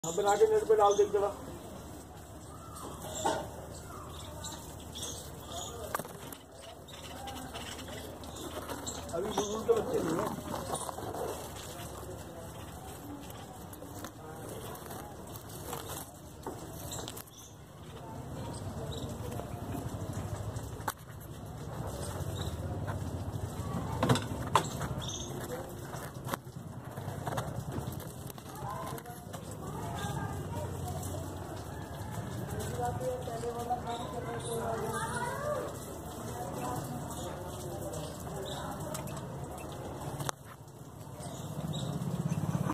हाँ, बना के नेट पे डाल दे जरा। अभी बुजुर्ग के बच्चे नहीं है। पहले वाला काम कर रहे